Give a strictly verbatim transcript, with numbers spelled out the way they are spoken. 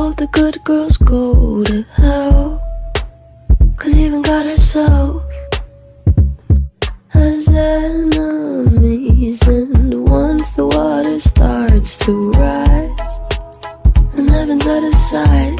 all the good girls go to hell, 'cause even God herself has enemies. And once the water starts to rise and heaven's out of sight,